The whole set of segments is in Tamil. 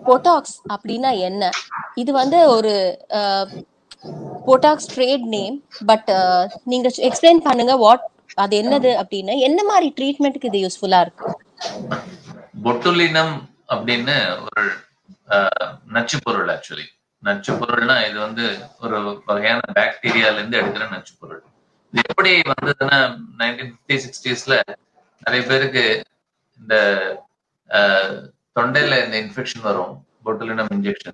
பொட்டாக்ஸ் அப்படின்னா என்ன? இது வந்து ஒரு பொட்டாக்ஸ் ட்ரேட் நேம். பட் நீங்க எக்ஸ்பிளைன் பண்ணுங்க வாட் அது என்னது அப்படின்னு, என்ன மாதிரி ட்ரீட்மெண்ட்டுக்கு இது யூஸ்ஃபுல்லா இருக்கு? பொட்டுலினம் அப்படின்னு ஒரு நச்சு பொருள். ஆக்சுவலி நச்சு பொருள்னா இது வந்து ஒரு வகையான பாக்டீரியால இருந்து எடுக்கிற நச்சு பொருள். இது எப்படி வந்ததுன்னா 1950-60s நிறைய பேருக்கு இந்த தொண்டையில இந்த இன்ஃபெக்ஷன் வரும். பொட்டுலினம்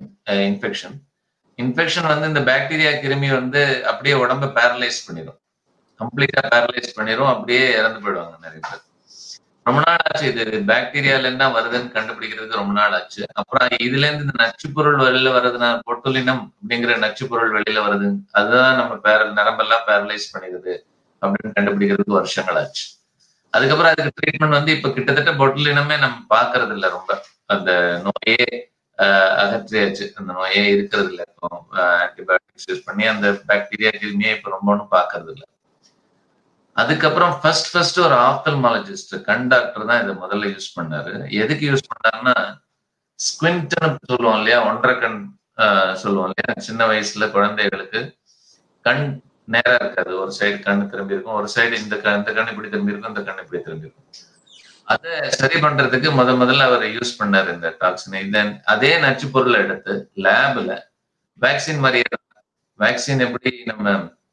இன்ஃபெக்ஷன் வந்து இந்த பாக்டீரியா கிருமி வந்து அப்படியே உடம்ப பேரலைஸ் பண்ணிடும், கம்ப்ளீட்டா பேரலைஸ் பண்ணிடும், அப்படியே இறந்து போயிடுவாங்க நிறைய பேர். ரொம்ப நாள் ஆச்சு இது பாக்டீரியால என்ன வருதுன்னு கண்டுபிடிக்கிறதுக்கு, ரொம்ப நாள் ஆச்சு. அப்புறம் இதுல இருந்து இந்த நச்சு பொருள் வெளியில வருதுன்னா, பொட்டுலினம் அப்படிங்கிற நச்சு பொருள் வெளியில வருது, அதுதான் நம்ம நரம்பெல்லாம் பேரலைஸ் பண்ணிடுது அப்படின்னு கண்டுபிடிக்கிறதுக்கு வருஷங்கள் ஆச்சு. அதுக்கப்புறம் அதுக்கு ட்ரீட்மெண்ட் வந்து இப்ப கிட்டத்தட்ட பொட்டுலினமே நம்ம பாக்குறது இல்லை. ரொம்ப அந்த நோயே அகற்றியாச்சு, அந்த நோயே இருக்கிறது இல்லை. இப்போ ஆன்டிபயோட்டிக்ஸ் யூஸ் பண்ணி அந்த பாக்டீரியா கிருமியை இப்ப ரொம்ப ஒன்றும் பாக்குறது இல்லை. அதுக்கப்புறம் ஃபர்ஸ்ட் ஒரு ஆப்தல்மாலஜிஸ்ட், கண் டாக்டர் தான் இதை முதல்ல யூஸ் பண்ணாரு. எதுக்கு யூஸ் பண்ணாருன்னா, ஸ்குவிண்ட்னு சொல்லுவோம் இல்லையா, ஒன்றரை கண் சொல்லுவோம் இல்லையா, சின்ன வயசுல குழந்தைகளுக்கு கண் நேரா இருக்காது, ஒரு சைடு கண்ணு திரும்பி இருக்கும், ஒரு சைடு இந்த கண் இப்படி திரும்பி இருக்கும், இந்த கண் இப்படி திரும்பி இருக்கும். அதை சரி பண்றதுக்கு முதல்ல அவர் யூஸ் பண்ணாரு இந்த டாக்ஸினை. அதே நச்சு பொருளை எடுத்து லேப்ல வேக்சின் மாதிரியே, வேக்சின் எப்படி நம்ம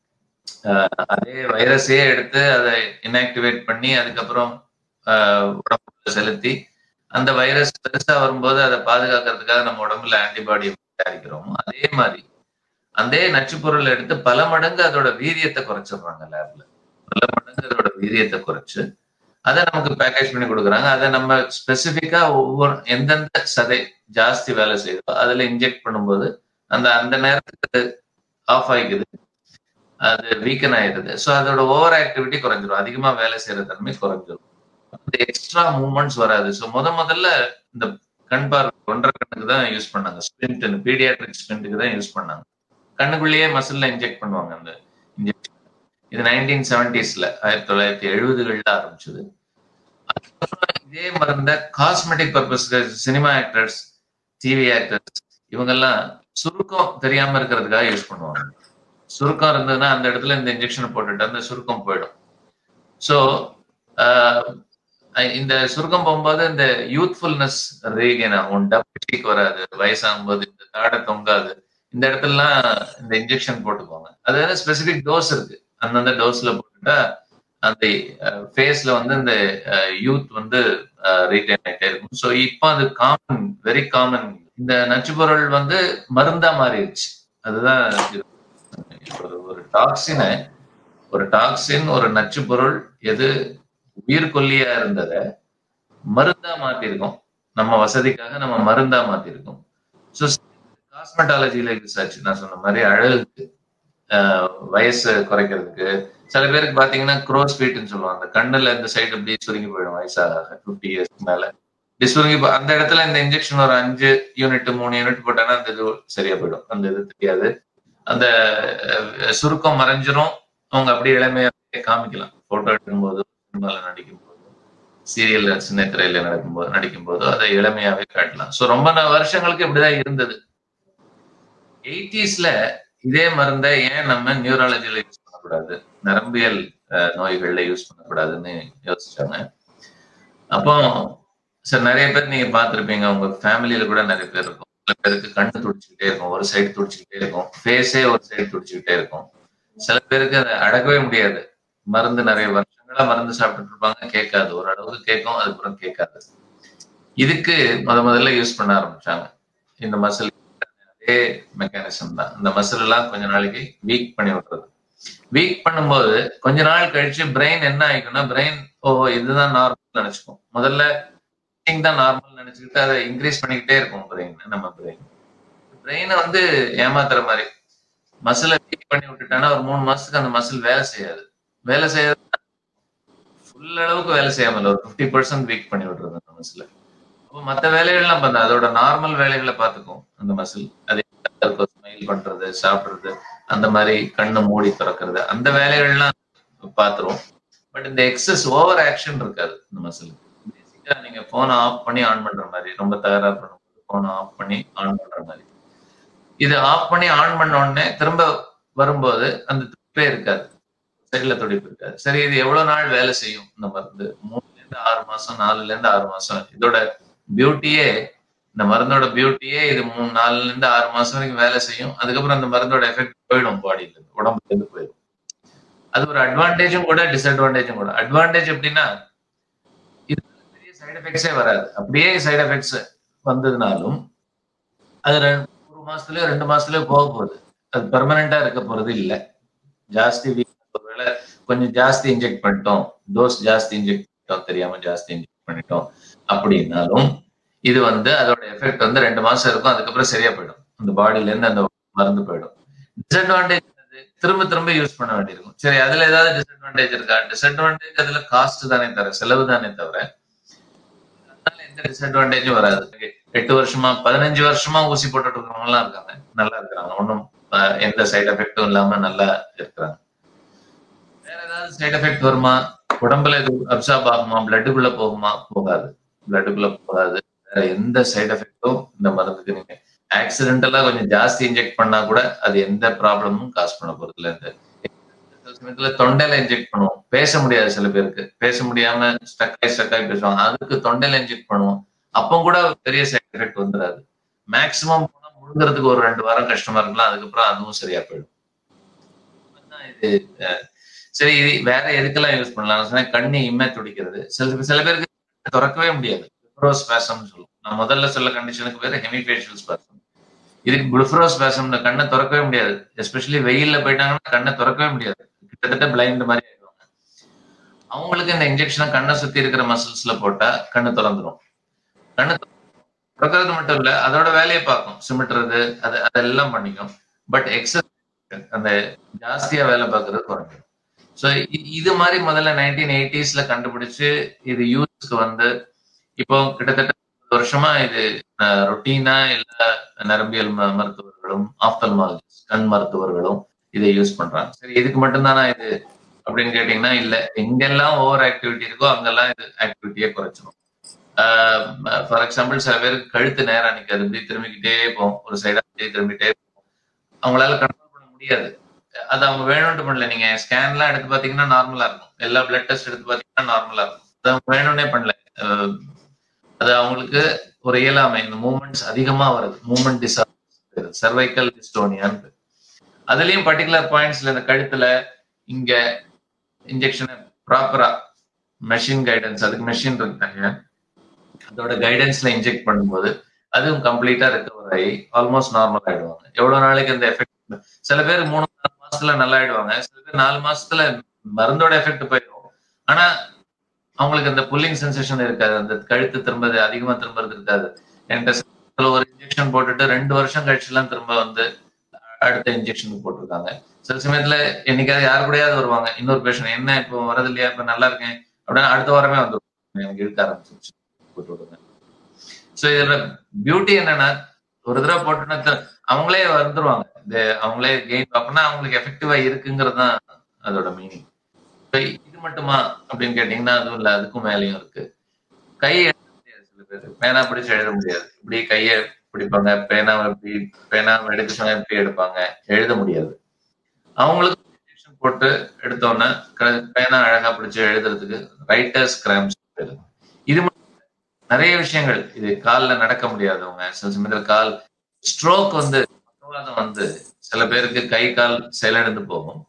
அதே வைரஸையே எடுத்து அதை இன்ஆக்டிவேட் பண்ணி அதுக்கப்புறம் உடம்புல செலுத்தி அந்த வைரஸ் பெருசா வரும்போது அதை பாதுகாக்கிறதுக்காக நம்ம உடம்புல ஆன்டிபாடி தயாரிக்கிறோம், அதே மாதிரி அதே நச்சு பொருளை எடுத்து பல மடங்கு அதோட வீரியத்தை குறைச்சிடுறாங்க லேப்ல. பல மடங்கு அதோட வீரியத்தை குறைச்சு அதை நமக்கு பேக்கேஜ் பண்ணி கொடுக்குறாங்க. அதை நம்ம ஸ்பெசிபிக்கா ஒவ்வொரு எந்தெந்த சதை ஜாஸ்தி வேலை செய்யுதோ அதுல இன்ஜெக்ட் பண்ணும்போது அந்த நேரத்துக்கு ஆஃப் ஆகிக்குது, அது வீக்கன் ஆயிடுது. ஸோ அதோட ஓவர் ஆக்டிவிட்டி குறைஞ்சிரும், அதிகமா வேலை செய்யற தன்மை குறைஞ்சிரும், அந்த எக்ஸ்ட்ரா மூவ்மெண்ட்ஸ் வராது. ஸோ முதல்ல இந்த கண் பார்வை ஒன்றரை கண்ணுக்கு தான் யூஸ் பண்ணாங்க, ஸ்பிரிண்ட், பீடியாட்ரிக் ஸ்பிரிண்ட்டுக்கு தான் யூஸ் பண்ணாங்க. கண்ணுக்குள்ளேயே மசில்ல இன்ஜெக்ட் பண்ணுவாங்க அந்த இன்ஜெக்ஷன். இது 1970s 1970களில் ஆரம்பிச்சது. அதுக்கப்புறம் இதே மருந்த காஸ்மெட்டிக் பர்பஸ்க்கு சினிமா ஆக்டர்ஸ், டிவி ஆக்டர்ஸ் இவங்கெல்லாம் சுருக்கம் தெரியாம இருக்கிறதுக்காக யூஸ் பண்ணுவாங்க. சுருக்கம் இருந்ததுன்னா அந்த இடத்துல இந்த இன்ஜெக்ஷனை போட்டுட்டு அந்த சுருக்கம் போயிடும். ஸோ இந்த சுருக்கம் போகும்போது இந்த யூத்ஃபுல்னஸ் ரீகெயின் ஆகும், டபிக் வராது, வயசாகும் போது இந்த தாடை தொங்காது, இந்த இடத்துலலாம் இந்த இன்ஜெக்ஷன் போட்டுக்குவாங்க. அது ஸ்பெசிபிக் டோஸ் இருக்கு, அந்தந்த டோஸ்ல போட்டுட்டா அந்த ஃபேஸ்ல வந்து இந்த யூத் வந்து ரீடைன் ஆகிட்டே இருக்கும். ஸோ இப்போ அது காமன், வெரி காமன். இந்த நச்சு பொருள் வந்து மருந்தா மாறிடுச்சு. அதுதான் ஒரு டாக்ஸின் ஒரு நச்சு பொருள் எது உயிர்கொல்லியா இருந்தத மருந்தா மாத்திருக்கோம், நம்ம வசதிக்காக நம்ம மருந்தா மாத்திருக்கோம். ஸோ காஸ்மெட்டாலஜில யூஸ் ஆச்சு. நான் சொன்ன மாதிரி அழகுக்கு, வயசு குறைக்கிறதுக்கு. சில பேருக்கு பாத்தீங்கன்னா க்ரோஸ் ஃபீட்னு சொல்லுவாங்க, கண்ணுல இந்த சைடு இப்படி சுருங்கி போயிடும் வயசாக 50 இயர்ஸ்க்கு மேல. இப்படி சுருங்கி அந்த இடத்துல இந்த இன்ஜெக்ஷன் ஒரு 5 யூனிட் 3 யூனிட் போட்டோன்னா அந்த இது சரியா போயிடும், அந்த இது தெரியாது, அந்த சுருக்கம் மறைஞ்சிரும். அவங்க அப்படியே இளமையா காமிக்கலாம், போட்டோ எடுக்கும் போது, சினிமால நடிக்கும் போது, சீரியல்ல சின்ன திரையில நடிக்கும் போது அதை இளமையாவே காட்டலாம். ஸோ ரொம்ப வருஷங்களுக்கு இப்படிதான் இருந்தது. 80s இதே மருந்தை ஏன் நம்ம நியூராலஜில யூஸ் பண்ணக்கூடாது, நரம்பியல் நோய்கள்ல யூஸ் பண்ணக்கூடாதுன்னு யோசிச்சாங்க. அப்போ சார் நிறைய பேர் நீங்க பார்த்திருப்பீங்க, உங்க ஃபேமிலியில கூட நிறைய பேர் இருக்கும், சில பேருக்கு கண்ணு துடிச்சுக்கிட்டே இருக்கும், ஒரு சைடு துடிச்சுக்கிட்டே இருக்கும், ஃபேஸே ஒரு சைடு துடிச்சுக்கிட்டே இருக்கும். சில பேருக்கு அதை அடக்கவே முடியாது, மருந்து நிறைய வருஷங்களா மருந்து சாப்பிட்டுட்டு இருப்பாங்க, கேட்காது, ஒரு அளவுக்கு கேட்கும், அதுக்கப்புறம் கேட்காது. இதுக்கு முதல்ல யூஸ் பண்ண ஆரம்பிச்சாங்க இந்த மசில். அதே மெக்கானிசம் தான், இந்த மசில் எல்லாம் கொஞ்ச நாளைக்கு வீக் பண்ணி விடுறது. வீக் பண்ணும்போது கொஞ்ச நாள் கழிச்சு பிரெயின் என்ன ஆயிக்கும்னா, பிரெயின் ஓஹோ இதுதான் நார்மல் நினைச்சுக்கும். முதல்ல தான் நார்மல் நினைச்சுக்கிட்டு அதை இன்க்ரீஸ் பண்ணிக்கிட்டே இருக்கும் பிரெயின். நம்ம பிரெயினை வந்து ஏமாத்துற மாதிரி மசிலை வீக் பண்ணி விட்டுட்டானா ஒரு 3 மாசத்துக்கு அந்த மசில் வேலை செய்யாது. ஃபுல் அளவுக்கு வேலை செய்யாமல் ஒரு 50% வீக் பண்ணி விடுறது அந்த மசில. அப்போ மற்ற வேலைகள்லாம் பண்ண அதோட நார்மல் வேலைகளை பார்த்துக்கும் அந்த மசில். அதே ஸ்மைல் பண்றது, சாப்பிடுறது, அந்த மாதிரி கண்ணை மூடி திறக்கிறது, அந்த வேலைகள்லாம் பார்த்துரும். பட் இந்த எக்ஸஸ் ஓவர் ஆக்ஷன் இருக்காது இந்த மசிலுக்கு. பேசிக்கா நீங்க போனை ஆஃப் பண்ணி ஆன் பண்ற மாதிரி, ரொம்ப தகராறு பண்ணும்போது போன ஆஃப் பண்ணி ஆன் பண்ற மாதிரி. இது ஆஃப் பண்ணி ஆன் பண்ண உடனே திரும்ப வரும்போது அந்த துடிப்பே இருக்காது, சைடுல துடிப்பு இருக்காது. சரி, இது எவ்வளவு நாள் வேலை செய்யும் இந்த மருந்து? 3 to 6 மாசம், 4 to 6 மாசம். இதோட பியூட்டியே, இந்த மருந்தோட பியூட்டியே இது 4 to 6 மாசம் வரைக்கும் வேலை செய்யும். அதுக்கப்புறம் அந்த மருந்தோட எஃபெக்ட் போயிடும், பாடியில இருந்து, உடம்புல இருந்து போயிடும். அது ஒரு அட்வான்டேஜும் கூட, டிஸ்அட்வான்டேஜும் கூட. அட்வான்டேஜ் எப்படின்னா, இது பெரிய சைடு எஃபெக்ட்ஸே வராது. அப்படியே சைடு எஃபெக்ட்ஸ் வந்ததுனாலும் அது 1 மாசத்துலயோ 2 மாசத்துலயோ போக போகுது. அது பெர்மனண்டா இருக்க போறது இல்ல. ஜாஸ்தி ஒருவேளை கொஞ்சம் ஜாஸ்தி இன்ஜெக்ட் பண்ணிட்டோம், டோஸ் ஜாஸ்தி இன்ஜெக்ட் பண்ணிட்டோம், தெரியாம ஜாஸ்தி இன்ஜெக்ட் பண்ணிட்டோம் அப்படின்னாலும் இது அதோட எஃபெக்ட் 2 மாசம் இருக்கும். அதுக்கப்புறம் சரியா போயிடும், அந்த பாடியில இருந்து அந்த மருந்து போயிடும். டிஸ்அட்வான்டேஜ் திரும்ப திரும்ப யூஸ் பண்ண வேண்டியிருக்கும். சரி, அதுல ஏதாவது டிஸ்அட்வான்டேஜ் இருக்கா? டிஸ்அட்வான்டேஜ் அதுல காஸ்ட் தானே தவிர, செலவு தானே தவிர, அதனால எந்த டிஸ்அட்வான்டேஜும் வராது. 8 வருஷமா 15 வருஷமா ஊசி போட்டுட்டு இருக்கிறவங்க எல்லாம் இருக்காங்க, நல்லா இருக்கிறாங்க, ஒன்னும் எந்த சைடு எஃபெக்டும் இல்லாம நல்லா இருக்கிறாங்க. வேற ஏதாவது சைடு எஃபெக்ட் வருமா? உடம்புல இது அப்சார்ப் ஆகுமா? பிளட்டுக்குள்ள போகுமா? போகாது, பிளட்டுக்குள்ள போகாது. வேற எந்த சைடு எஃபெக்டும் இந்த மருந்துக்கு நீங்க ஆக்சிடென்டலா கொஞ்சம் ஜாஸ்தி இன்ஜெக்ட் பண்ணா கூட அது எந்த ப்ராப்ளமும் காஸ் பண்ண போறது இல்லை. சில சமயத்துல தொண்டையில இன்ஜெக்ட் பண்ணுவோம், பேச முடியாது, சில பேருக்கு பேச முடியாம ஸ்டக்காய் பேசுவாங்க, அதுக்கு தொண்டையில இன்ஜெக்ட் பண்ணுவோம். அப்போ கூட பெரிய சைடு எஃபெக்ட் வந்துடாது. மேக்சிமம் போனா முழுங்குறதுக்கு ஒரு 2 வாரம் கஷ்டமா இருக்கலாம், அதுக்கப்புறம் அதுவும் சரியா போயிடும். இது சரி, இது வேற எதுக்கெல்லாம் யூஸ் பண்ணலாம்? கண்ணு இம்மை துடிக்கிறது, சில பேருக்கு திறக்கவே முடியாது, பிளிஃபரோஸ்பாசம்னு சொல்லுவோம். நான் முதல்ல சொல்ல கண்டிஷனுக்கு பேரு ஹெமிஃபேஷியல் ஸ்பாசம். இதுக்கு பிளிஃபரோஸ்பாசம், கண்ணை திறக்கவே முடியாது. எஸ்பெஷலி வெயில்ல போயிட்டாங்கன்னா கண்ணை திறக்கவே முடியாது, கிட்டத்தட்ட பிளைண்ட் மாதிரி ஆயிடுவாங்க. அவங்களுக்கு இந்த இன்ஜெக்ஷனை கண்ணை சுத்தி இருக்கிற மசில்ஸ்ல போட்டா கண்ணு திறந்துடும். கண்ணு திறக்கிறது மட்டும் இல்ல, அதோட வேலையை பார்க்கும், சிமிட்டுறது, அதெல்லாம் பண்ணிக்கும். பட் எக்ஸஸ், அந்த ஜாஸ்தியா வேலை பார்க்கறது குறைஞ்சிடும். ஸோ இது மாதிரி முதல்ல 1980s கண்டுபிடிச்சு இது யூஸ்க்கு இப்போ கிட்டத்தட்ட வருஷமா இது ரொட்டீனா எல்லா நரம்பியல் மருத்துவர்களும், ஆப்தல்மாலஜிஸ்ட், கண் மருத்துவர்களும் இதை யூஸ் பண்றாங்க. சரி, இதுக்கு மட்டும்தானா இது அப்படின்னு கேட்டீங்கன்னா இல்ல. எங்கெல்லாம் ஓவர் ஆக்டிவிட்டி இருக்கோ அங்கெல்லாம் இது ஆக்டிவிட்டியே குறைச்சிடும். ஃபார் எக்ஸாம்பிள், சில பேருக்கு கழுத்து நேரம் நிற்காது, இப்படி திரும்பிக்கிட்டே போகும், ஒரு சைடா திரும்பிட்டே போகும், அவங்களால கண்ட்ரோல் பண்ண முடியாது. அது அவங்க வேணும்னு பண்ணல. நீங்க ஸ்கேன் எல்லாம் எடுத்து பாத்தீங்கன்னா நார்மலா இருக்கும், எல்லா பிளட் டெஸ்ட் எடுத்து பாத்தீங்கன்னா நார்மலா இருக்கும். அது அவங்க வேணும்னே பண்ணல, அது அவங்களுக்கு ஒரு இயலாமை. இந்த மூவ்மெண்ட்ஸ் அதிகமா வருது, மூவ்மெண்ட் டிசார்டர், சர்வைக்கல் டிஸ்டோனியான்னு. அதுலயும் பர்டிகுலர் பாயிண்ட்ஸ்ல இந்த கழுத்துல இங்க இன்ஜெக்ஷன் ப்ராப்பரா மெஷின் கைடன்ஸ், அதுக்கு மெஷின் இருக்காங்க, அதோட கைடன்ஸ்ல இன்ஜெக்ட் பண்ணும்போது அதுவும் கம்ப்ளீட்டா ரெக்கவர் ஆகி ஆல்மோஸ்ட் நார்மல் ஆயிடுவாங்க. எவ்வளவு நாளைக்கு அந்த எஃபெக்ட்? சில பேர் 3-4 மாசத்துல நல்லா ஆயிடுவாங்க, சில பேர் 4 மாசத்துல மருந்தோட எஃபெக்ட் போயிடும். ஆனா அவங்களுக்கு அந்த புல்லிங் சென்சேஷன் இருக்காது, அந்த கழுத்து திரும்ப அதிகமா திரும்பறது இருக்காது. என்கிட்ட ஒரு இன்ஜெக்ஷன் போட்டுட்டு 2 வருஷம் கழிச்சு எல்லாம் திரும்ப அடுத்த இன்ஜெக்ஷன் போட்டிருக்காங்க. சில சமயத்துல என்னைக்காவது யாரு கூடயாவது வருவாங்க, இன்னொரு பேஷண்ட், என்ன இப்போ வரது இல்லையா, இப்ப நல்லா இருக்கேன் அப்படின்னா அடுத்த வாரமே வந்துடும், எனக்கு இழுக்க ஆரம்பிச்சிருச்சு, போட்டு விடுங்க. சோ இதுல பியூட்டி என்னன்னா, ஒரு தடவை போட்டுன்னா அவங்களே வந்துருவாங்க, அவங்களே கெயின் அப்படின்னா அவங்களுக்கு எஃபெக்டிவா இருக்குங்கிறது தான் அதோட மீனிங். இது மட்டுமா அப்படின்னு கேட்டீங்கன்னா அதுவும் இல்ல, அதுக்கும் மேலேயும் இருக்கு. கை எழுத முடியாது, சில பேர் பேனா பிடிச்சு எழுத முடியாது, இப்படி கையை பிடிப்பாங்க, பேனாவை எடுக்க சொன்னா எப்படி எடுப்பாங்க, எழுத முடியாது. அவங்களுக்கு இன்ஜெக்ஷன் போட்டு எடுத்தோன்னா பேனா அழகா பிடிச்சு எழுதுறதுக்கு ரைட்டர்ஸ் கிராம்ப்ஸ். இது நிறைய விஷயங்கள். இது காலில் நடக்க முடியாதவங்க, சில சமயத்துல கால் ஸ்ட்ரோக் பக்கவாதம் சில பேருக்கு கை கால் செயலிழந்து போகும்.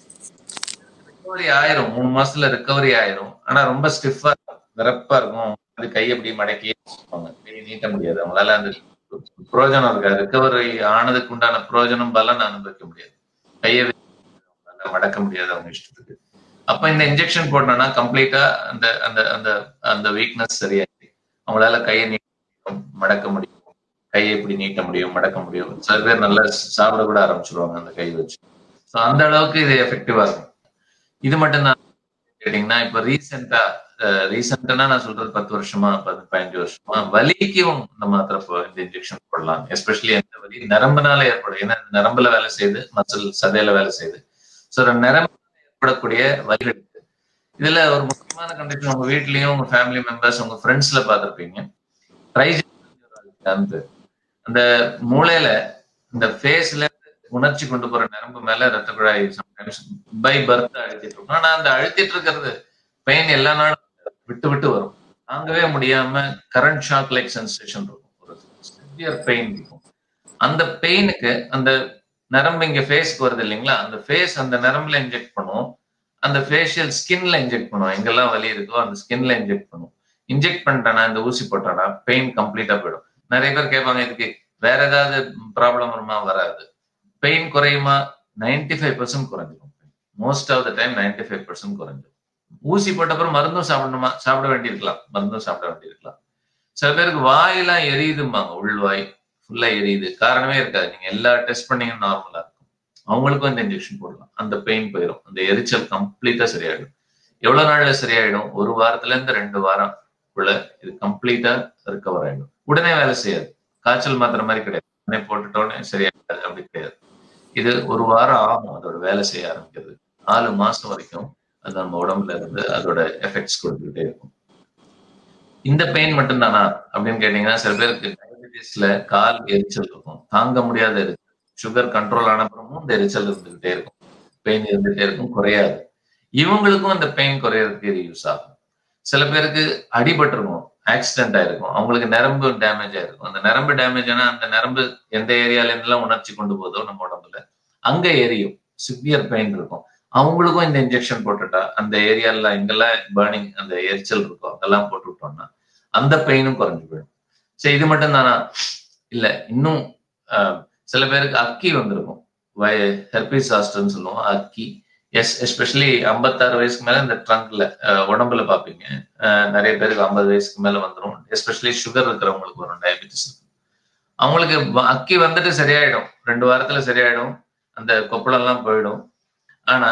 ரிகவரி ஆயிரும், 3 மாசத்துல ரிகவரி ஆயிரும். ஆனா ரொம்ப ஸ்டிஃபா இருக்கும், விரப்பா இருக்கும், அது கை எப்படி மடக்கி கை நீட்ட முடியாது, அவங்களால அந்த புரோஜனம் இருக்காது, ரிகவரி ஆனதுக்கு உண்டான புரோஜனம் பலன் அனுபவிக்க முடியாது, கையை மடக்க முடியாது அவங்க இஷ்டத்துக்கு. அப்ப இந்த இன்ஜெக்ஷன் போட்டோம்னா கம்ப்ளீட்டா அந்த அந்த அந்த அந்த வீக்னஸ் சரியாயிடுச்சு. அவங்களால கையை நீட்ட மடக்க முடியும், கையை இப்படி நீட்ட முடியும், மடக்க முடியும். சில பேர் நல்லா சாப்பிட கூட ஆரம்பிச்சிருவாங்க அந்த கை வச்சு. ஸோ அந்த அளவுக்கு இது எஃபெக்டிவா இருக்கும். இது மட்டும்தான் கேட்டீங்கன்னா, இப்ப ரீசெண்டா நான் சொல்றது 10 வருஷமா 15 வருஷமா வலிக்கும் இந்த மாத்திரை இந்த இன்ஜெக்ஷன் போடலாம். எஸ்பெஷலி எந்த வலி நரம்புனால ஏற்படும், ஏன்னா நரம்புல வேலை செய்யுது, மசில் சதையில வேலை செய்யுது. ஸோ நரம்புல ஏற்படக்கூடிய வலிகள். இதுல ஒரு முக்கியமான கண்டிஷன், உங்க வீட்லயும் உங்க ஃபேமிலி மெம்பர்ஸ் உங்க ஃப்ரெண்ட்ஸ்ல பார்த்திருப்பீங்க, ட்ரைஜெமினல் நியூரால்ஜியா. அந்த மூளையில இந்த ஃபேஸ்ல உணர்ச்சி கொண்டு போற நரம்பு மேல ரத்த குழாய் சம்டைம்ஸ் பை பர்த் அழுத்திட்டு இருக்கும். ஆனா அந்த அழுத்திட்டு இருக்கிறது பெயின் எல்லா நாளும் விட்டு விட்டு வரும். தாங்கவே முடியாம கரண்ட் ஷாக் லைக் சென்சேஷன் இருக்கும், ஒரு சிவியர் பெயின் இருக்கும். அந்த பெயினுக்கு அந்த நரம்பு இங்க ஃபேஸ்க்கு வருது இல்லைங்களா, அந்த ஃபேஸ் அந்த நரம்புல இன்ஜெக்ட் பண்ணும், அந்த ஃபேஷியல் ஸ்கின்ல இன்ஜெக்ட் பண்ணும், எங்கெல்லாம் வலி இருக்கோ அந்த ஸ்கின்ல இன்ஜெக்ட் பண்ணும். இன்ஜெக்ட் பண்ணிட்டானா, இந்த ஊசி போட்டானா பெயின் கம்ப்ளீட்டா போயிடும். நிறைய பேர் கேட்பாங்க, இதுக்கு வேற ஏதாவது ப்ராப்ளம் வருமா? வராது. பெயின் குறையுமா? 95% குறைஞ்சிடும். மோஸ்ட் ஆஃப் த டைம் 95% குறைஞ்சிடும். ஊசி போட்ட அப்புறம் மருந்தும் சாப்பிடணுமா? சாப்பிட வேண்டியிருக்கலாம், மருந்தும் சாப்பிட வேண்டியிருக்கலாம். சில பேருக்கு வாயெல்லாம் எரியுதும்பாங்க, உள்வாய் ஃபுல்லா எரியுது, காரணமே இருக்காது, நீங்க எல்லா டெஸ்ட் பண்ணீங்கன்னா நார்மலா இருக்கும். அவங்களுக்கும் இந்த இன்ஜெக்ஷன் போடலாம், அந்த பெயின் போயிடும், அந்த எரிச்சல் கம்ப்ளீட்டா சரியாயிடும். எவ்வளவு நாள்ல சரியாயிடும்? 1 வாரத்துல இருந்து 2 வாரம் இது கம்ப்ளீட்டா ரிகவர் ஆயிடும். உடனே வேலை செய்யாது, காய்ச்சல் மாத்திரை மாதிரி கிடையாது, உடனே போட்டுட்டோன்னே சரியாயிடாது, அப்படி கிடையாது. இது 1 வாரம் ஆகும் அதோட வேலை செய்ய ஆரம்பிக்கிறது. 4 மாசம் வரைக்கும் அது நம்ம உடம்புல இருந்து அதோட எஃபெக்ட்ஸ் கொடுத்துக்கிட்டே இருக்கும். இந்த பெயின் மட்டும் தானா அப்படின்னு கேட்டீங்கன்னா, சில பேருக்கு டயபெட்டிஸ்ல கால் எரிச்சல் இருக்கும், தாங்க முடியாத எரிச்சல். சுகர் கண்ட்ரோல் ஆன அப்புறமும் இந்த எரிச்சல் இருந்துகிட்டே இருக்கும், பெயின் இருந்துகிட்டே இருக்கும், குறையாது. இவங்களுக்கும் அந்த பெயின் குறையறதுக்கு இது யூஸ் ஆகும். சில பேருக்கு அடிபட்டிருக்கும், ஆக்சிடென்ட் ஆயிருக்கும், அவங்களுக்கு நரம்பு டேமேஜ் ஆயிருக்கும். அந்த நரம்பு டேமேஜ் ஆனா அந்த நரம்பு எந்த ஏரியால இருந்தெல்லாம் உணர்ச்சி கொண்டு போதோ நம்ம உடம்புல அங்க எரியும், சிவியர் பெயின் இருக்கும். அவங்களுக்கும் இந்த இன்ஜெக்ஷன் போட்டுட்டா அந்த ஏரியால எங்கெல்லாம் பர்னிங் அந்த எரிச்சல் இருக்கும் அங்கெல்லாம் போட்டு விட்டோம்னா அந்த பெயினும் குறைஞ்சு போயிடும். சரி, இது மட்டும் தானா? இல்ல, இன்னும் சில பேருக்கு அக்கி வந்திருக்கும், ஹெர்பிஸ் சாஸ்டர்ன்னு சொல்லுவோம், அக்கி. எஸ்பெஷலி 56 வயசுக்கு மேல இந்த ட்ரங்க்ல உடம்புல பாப்பீங்க, நிறைய பேருக்கு 50 வயசுக்கு மேல வந்துடும். எஸ்பெஷலி சுகர் இருக்கிறவங்களுக்கு வரும், டயபெட்டிஸ். அவங்களுக்கு அக்கி வந்துட்டு சரியாயிடும், 2 வாரத்துல சரியாயிடும், அந்த கொப்பளம் எல்லாம் போயிடும். ஆனா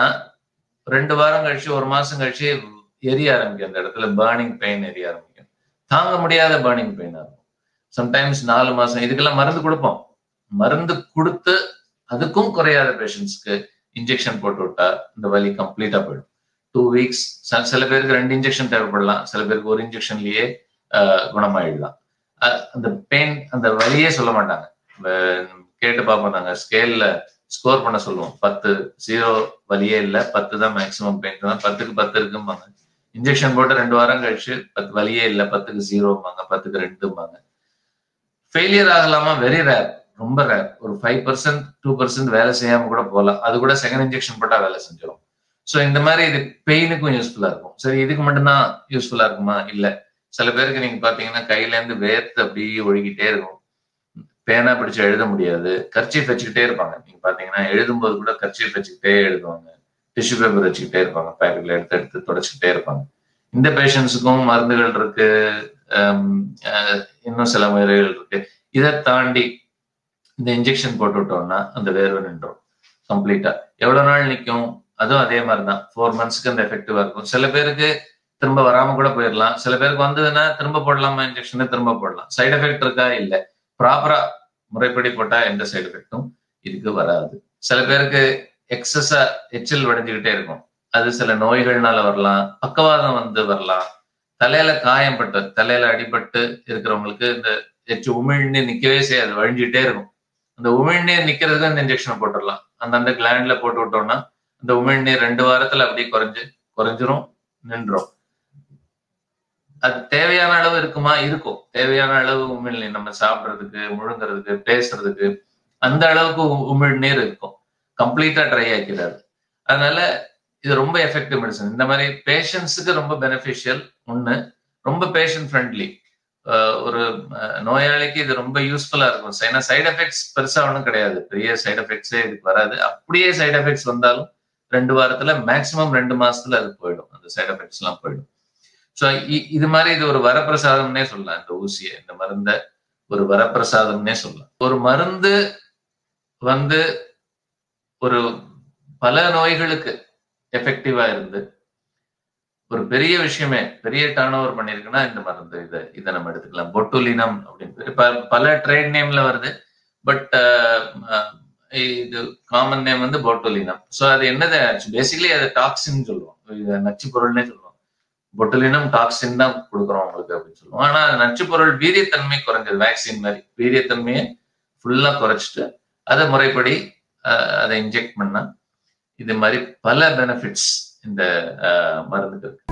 2 வாரம் கழிச்சு 1 மாசம் கழிச்சு எரிய ஆரம்பிக்கும், அந்த இடத்துல பர்னிங் பெயின் எரிய ஆரம்பிக்கும், தாங்க முடியாத பர்னிங் பெயினா இருக்கும். சம்டைம்ஸ் 4 மாசம் இதுக்கெல்லாம் மருந்து கொடுப்போம். மருந்து கொடுத்து அதுக்கும் குறையாத பேஷண்ட்ஸ்க்கு இன்ஜெக்ஷன் போட்டு விட்டா இந்த வலி கம்ப்ளீட்டா போயிடும். 2 வீக்ஸ், சில பேருக்கு 2 இன்ஜெக்ஷன் தேவைப்படலாம், சில பேருக்கு 1 இன்ஜெக்ஷன்லயே குணமாயிடலாம். அந்த பெயின், அந்த வலியே சொல்ல மாட்டாங்க. கேட்டு பார்ப்போம், நாங்க ஸ்கேல்ல ஸ்கோர் பண்ண சொல்லுவோம், 10 0 வலியே இல்லை, 10 தான் மேக்சிமம் பெயின், 10க்கு 10 இருக்கும்பாங்க. இன்ஜெக்ஷன் போட்டு 2 வாரம் கழிச்சு 10 வலியே இல்லை, 10க்கு 0ம்பாங்க, 10க்கு 2ம்பாங்க. ஃபெயிலியர் ஆகலாமா? வெரி ரேர், ரொம்ப ரேர். ஒரு 5% 2% வேலை செய்யாம கூட போகலாம், அது கூட செகண்ட் இன்ஜெக்ஷன் போட்டா வேலை செஞ்சிடும். ஸோ இந்த மாதிரி இது பெயினுக்கும் யூஸ்ஃபுல்லா இருக்கும். சரி, இதுக்கு மட்டும்தான் யூஸ்ஃபுல்லா இருக்குமா? இல்ல. சில பேருக்கு நீங்க பாத்தீங்கன்னா கையில இருந்து வேர்த்து அப்படியே ஒழுகிட்டே இருக்கும், பேனா பிடிச்சு எழுத முடியாது, கர்ச்சீஃப் வச்சுக்கிட்டே இருப்பாங்க. நீங்க பாத்தீங்கன்னா எழுதும்போது கூட கர்ச்சீஃப் வச்சுக்கிட்டே எழுதுவாங்க, டிஷ்யூ பேப்பர் வச்சுக்கிட்டே இருப்பாங்க, பேக்கெட்ல எடுத்து எடுத்து தொடச்சுக்கிட்டே இருப்பாங்க. இந்த பேஷண்ட்ஸுக்கும் மருந்துகள் இருக்கு, இன்னும் சில முறைகள் இருக்கு. இதை தாண்டி இந்த இன்ஜெக்ஷன் போட்டு விட்டோம்னா அந்த வேர்வை நின்றும் கம்ப்ளீட்டா. எவ்வளவு நாள் நிற்கும்? அதுவும் அதே மாதிரிதான், 4 மந்த்ஸ்க்கு அந்த எஃபெக்டிவா இருக்கும். சில பேருக்கு திரும்ப வராம கூட போயிடலாம், சில பேருக்கு வந்ததுன்னா திரும்ப போடலாமா இன்ஜெக்ஷன்? திரும்ப போடலாம். சைடு எஃபெக்ட் இருக்கா? இல்ல. ப்ராப்பரா முறைப்படி போட்டா எந்த சைடு எஃபெக்டும் இதுக்கு வராது. சில பேருக்கு எக்ஸஸா எச்சில் வடிஞ்சுக்கிட்டே இருக்கும், அது சில நோய்கள்னால வரலாம், பக்கவாதம் வந்து வரலாம், தலையில காயம்பட்டு தலையில அடிபட்டு இருக்கிறவங்களுக்கு இந்த எச்சு உமிழ்நீர் நிக்கவே செய்யாது, வழிஞ்சுட்டே இருக்கும். அந்த உமிழ்நீர் நிக்கிறதுக்கு அந்த இன்ஜெக்ஷன் போட்டுடலாம், அந்தந்த கிளாண்ட்ல போட்டு விட்டோம்னா அந்த உமிழ்நீர் 2 வாரத்துல அப்படியே குறைஞ்சிரும், நின்றும். அது தேவையான அளவு இருக்குமா? இருக்கும், தேவையான அளவு உமிழ்நீர் நம்ம சாப்பிடுறதுக்கு, முழுங்குறதுக்கு, பேசுறதுக்கு அந்த அளவுக்கு உமிழ்நீர் இருக்கும், கம்ப்ளீட்டா ட்ரை ஆக்கிறாரு. அதனால இது ரொம்ப எஃபெக்டிவ் மெடிசன். இந்த மாதிரி பேஷண்ட்ஸுக்கு ரொம்ப பெனிஃபிஷியல். ஒண்ணு, ரொம்ப பேஷண்ட் ஃப்ரெண்ட்லி. ஒரு நோயாளிக்கு இது ரொம்ப யூஸ்ஃபுல்லா இருக்கும். ஏன்னா சைடு எஃபெக்ட்ஸ் பெருசா ஒன்றும் கிடையாது, பெரிய சைடு எஃபெக்ட்ஸே இதுக்கு வராது. அப்படியே சைடு எஃபெக்ட்ஸ் வந்தாலும் 2 வாரத்துல மேக்சிமம் 2 மாசத்துல அது போயிடும், அந்த சைடு எஃபெக்ட்ஸ் எல்லாம் போயிடும். ஸோ இது மாதிரி இது ஒரு வரப்பிரசாதம்னே சொல்லலாம். இந்த ஊசியை, இந்த மருந்த ஒரு வரப்பிரசாதம்னே சொல்லலாம். ஒரு மருந்து வந்து ஒரு பல நோய்களுக்கு எஃபெக்டிவா இருந்து ஒரு பெரிய விஷயமே, பெரிய டர்ன் ஓவர் பண்ணிருக்குன்னா இந்த மருந்து, இதை நம்ம எடுத்துக்கலாம். பொட்டுலினம் அப்படின்னு பல ட்ரேட் நேம்ல வருது, பட் இது காமன் நேம் வந்து பொட்டுலினம். ஸோ அது என்னது? பேசிக்கலி அது டாக்ஸின் சொல்லுவோம், நச்சு பொருள்னே சொல்லுவோம். பொட்டுலினம் டாக்ஸின் தான் கொடுக்குறோம் உங்களுக்கு அப்படின்னு சொல்லுவோம். ஆனா நச்சு பொருள் வீரியத்தன்மை குறைஞ்சது, வேக்சின் மாதிரி வீரியத்தன்மையை ஃபுல்லா குறைச்சிட்டு அதை முறைப்படி அதை இன்ஜெக்ட் பண்ணா இது மாதிரி பல பெனிஃபிட்ஸ் இந்த மருந்துக்கு இருக்கு.